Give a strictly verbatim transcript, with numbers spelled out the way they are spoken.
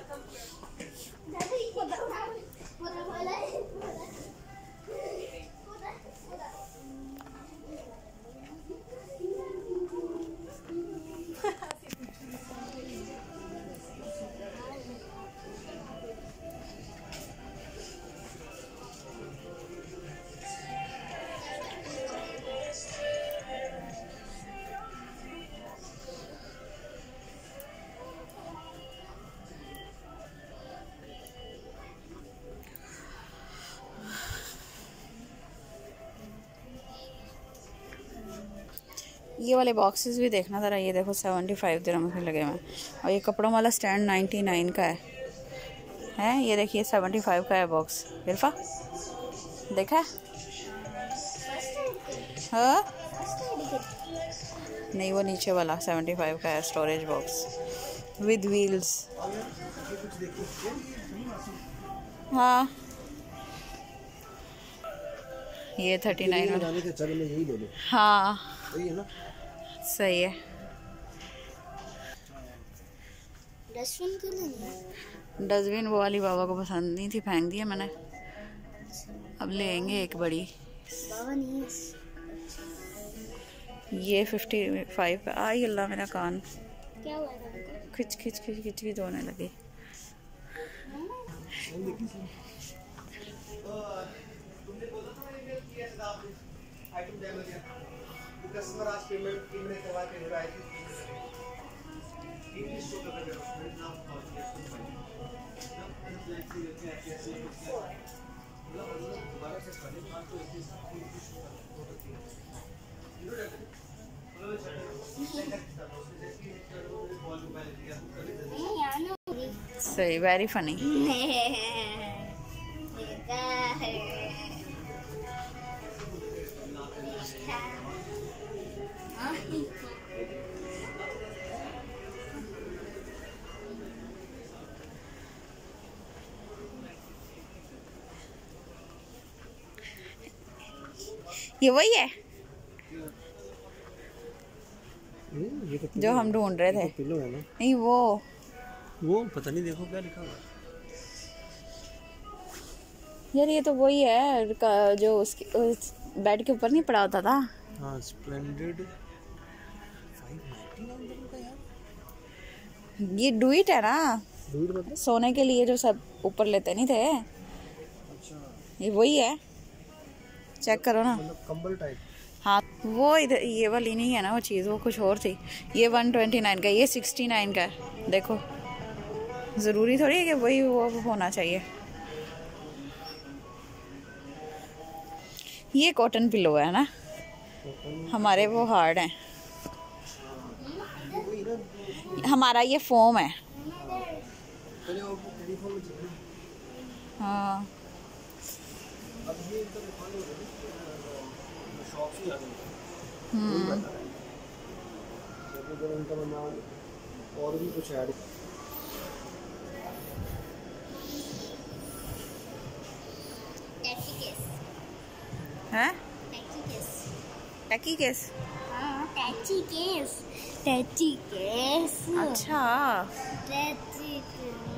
ये वाले बॉक्सेस भी देखना ज़रा, ये देखो सेवेंटी फाइव दिरहम के लगे हुए हैं। और ये कपड़ों वाला स्टैंड नाइन्टी नाइन का है हैं ये देखिए सेवेंटी फाइव का है बॉक्स। इरफा देखा हाँ नहीं, वो नीचे वाला सेवेंटी फाइव का है स्टोरेज बॉक्स विद व्हील्स। हाँ ये थर्टी नाइन हाँ सही है। डस्टबिन वो वाली बाबा को पसंद नहीं थी, फेंक दिया मैंने। अब लेंगे एक बड़ी। बाबा नहीं ये फिफ्टी फाइव का। आई अल्लाह मेरा कान क्या हुआ था? खिच खिच खिच खिच खिच होने लगी। कस्टमर आज पेमेंट पेमेंट करवा के हो रहा है इंग्लिश शो कर रहे हैं नाम दोबारा से पढ़े बात तो इंग्लिश शो होती है। सही, वेरी फनी। ये वही है ये तो जो हम ढूंढ रहे थे। पिलो है ना? नहीं वो वो पता नहीं, देखो क्या लिखा हुआ है यार। ये तो वही है जो उसके उस बेड के ऊपर नहीं पड़ा होता था। हाँ स्प्लेंडेड ये डुइट है ना, डुइट मतलब सोने के लिए जो सब ऊपर लेते नहीं थे। अच्छा ये वही है, चेक करो ना, मतलब कंबल टाइप। हाँ वो इधर ये वाली नहीं है ना वो चीज़, वो कुछ और थी। ये वन ट्वेंटी नाइन का, ये सिक्सटी नाइन का है। देखो ज़रूरी थोड़ी है कि वही वो होना चाहिए। ये कॉटन पिलो है ना, हमारे वो हार्ड हैं, हमारा ये फोम है। हाँ हम्म और भी कुछ ऐड है। टैकी केस हाँ टैची केस टैची केस अच्छा टैची केस